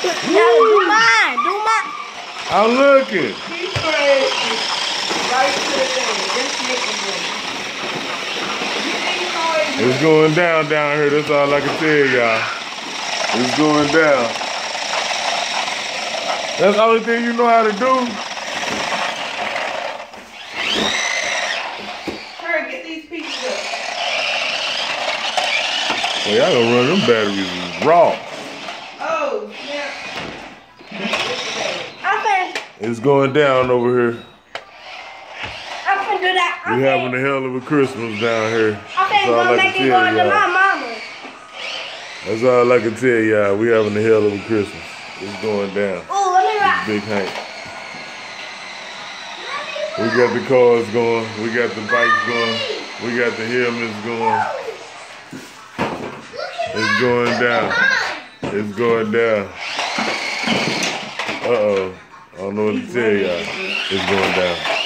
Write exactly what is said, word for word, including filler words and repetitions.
Y'all do mine. Do mine. I'm looking. He's crazy. Right to the thing. Just make it go. It's going down down here. That's all I can tell y'all. It's going down. That's the only thing you know how to do. Hurry, get these pieces up. Well, y'all gonna run them batteries raw. Oh, yeah. I think. It's going down over here. I can do that. I We think. having a hell of a Christmas down here. I think That's all gonna I make can it tell go to my y'all. mama. That's all I can tell y'all. We having a hell of a Christmas. It's going down. Oh, let me rock. Big Hank. We got the cars going. We got the bikes going. We got the helmets going. It's going down. It's going down. Uh-oh. I don't know what to tell y'all. It's going down.